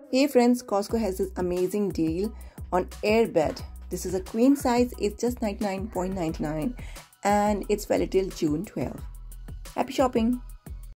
Hey friends, Costco has this amazing deal on air bed. This is a queen size, it's just $99.99 and it's valid till June 12. Happy shopping!